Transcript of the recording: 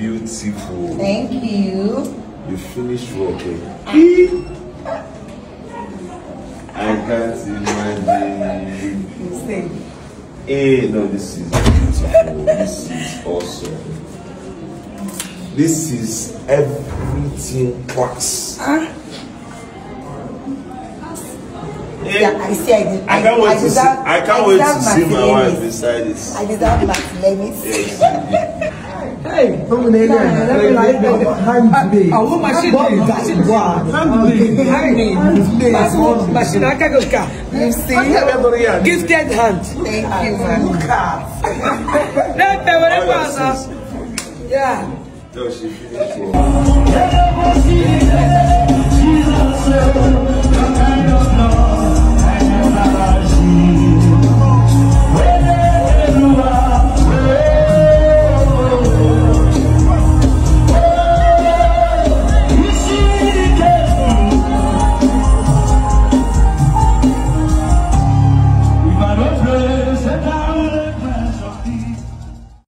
beautiful. Thank you. You finished working. I can't imagine. You say. Hey, no, this is beautiful. This is awesome. This is everything class. Yeah, I see. I can't wait to see. I can't wait to see my wife beside this. I deserve my Lemis. Yes. Hey, come on, hand today. I want my shit. Machine, I can't go car. You see? Gifted hand. Thank you, man. Yeah. No, she finished.